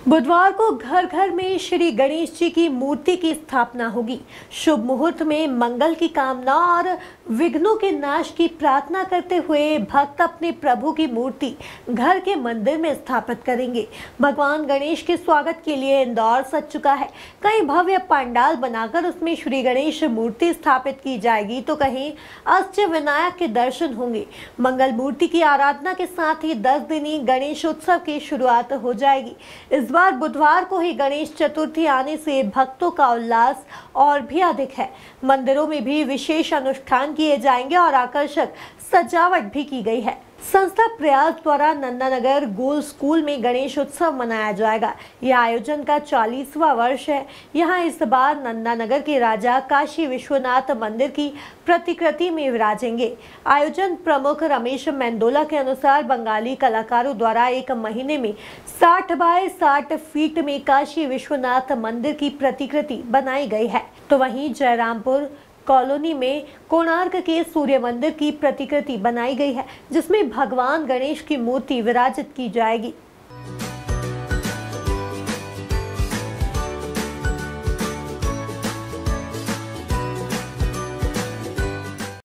बुधवार को घर घर में श्री गणेश जी की मूर्ति की स्थापना होगी। शुभ मुहूर्त में मंगल की कामना और विघ्नों के नाश की प्रार्थना करते हुए भक्त अपने प्रभु की मूर्ति घर के मंदिर में स्थापित करेंगे। भगवान गणेश के स्वागत के लिए इंदौर सज चुका है। कहीं भव्य पंडाल बनाकर उसमें श्री गणेश मूर्ति स्थापित की जाएगी तो कहीं अष्ट विनायक के दर्शन होंगे। मंगल मूर्ति की आराधना के साथ ही 10 दिनी गणेश उत्सव की शुरुआत हो जाएगी। इस बार बुधवार को ही गणेश चतुर्थी आने से भक्तों का उल्लास और भी अधिक है। मंदिरों में भी विशेष अनुष्ठान किए जाएंगे और आकर्षक सजावट भी की गई है। संस्था प्रयास द्वारा नंदानगर गोल स्कूल में गणेश उत्सव मनाया जाएगा। यह आयोजन का 40वां वर्ष है। यहाँ इस बार नंदानगर के राजा काशी विश्वनाथ मंदिर की प्रतिकृति में विराजेंगे। आयोजन प्रमुख रमेश मेंदोला के अनुसार बंगाली कलाकारों द्वारा एक महीने में 60 बाय 60 फीट में काशी विश्वनाथ मंदिर की प्रतिकृति बनाई गई है। तो वहीं जयरामपुर कॉलोनी में कोणार्क के सूर्य मंदिर की प्रतिकृति बनाई गई है, जिसमें भगवान गणेश की मूर्ति विराजित की जाएगी।